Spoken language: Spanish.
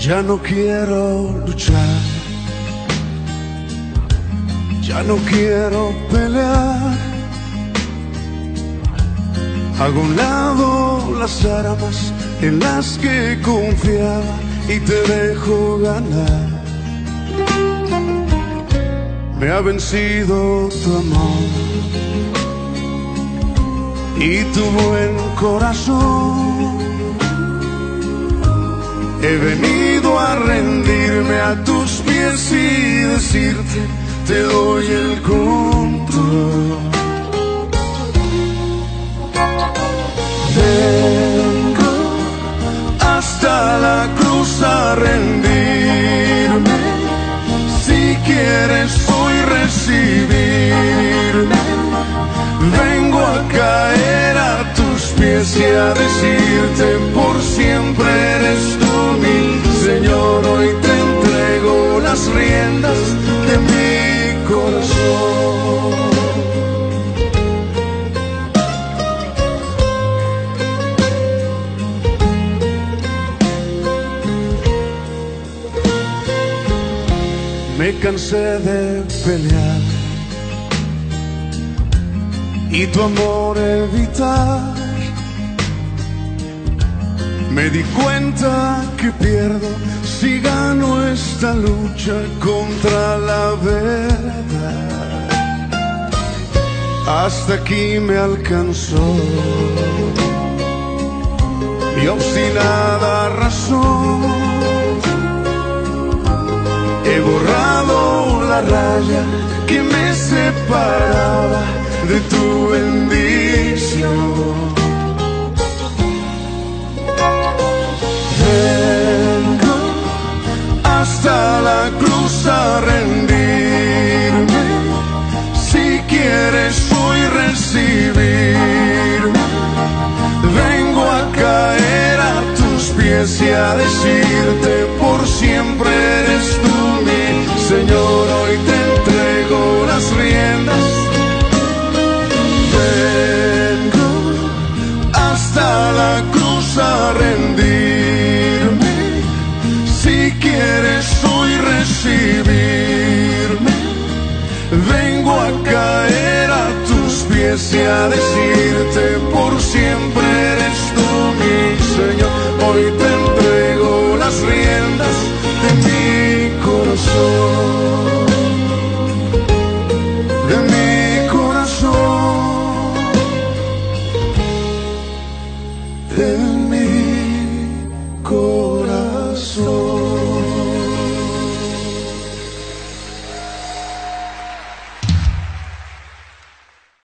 Ya no quiero luchar, ya no quiero pelear. Hago a un lado las armas en las que confiaba y te dejo ganar. Me ha vencido tu amor y tu buen corazón. He venido a rendirme a tus pies y decirte, te doy el control. Vengo hasta la cruz a rendirme. Si quieres hoy recibirme, vengo a caer a tus pies y a decirte, por siempre eres tú mi Señor. Hoy te entrego las riendas de mi corazón. Me cansé de pelear y tu amor evitar. Me di cuenta que pierdo si gano esta lucha contra la verdad. Hasta aquí me alcanzó mi obstinada razón. He borrado la raya que me separaba de tu bendición. Vengo hasta la cruz a rendirme. Si quieres hoy recibirme, vengo a caer a tus pies y a decirte, por siempre eres tú mi Señor. Hoy te entrego las riendas. Vengo hasta la cruz a rendirme. Si quieres hoy recibirme, vengo a caer a tus pies y a decirte, por siempre eres tú mi Señor. Hoy te entrego las riendas de mi corazón, de mi corazón, de mi corazón.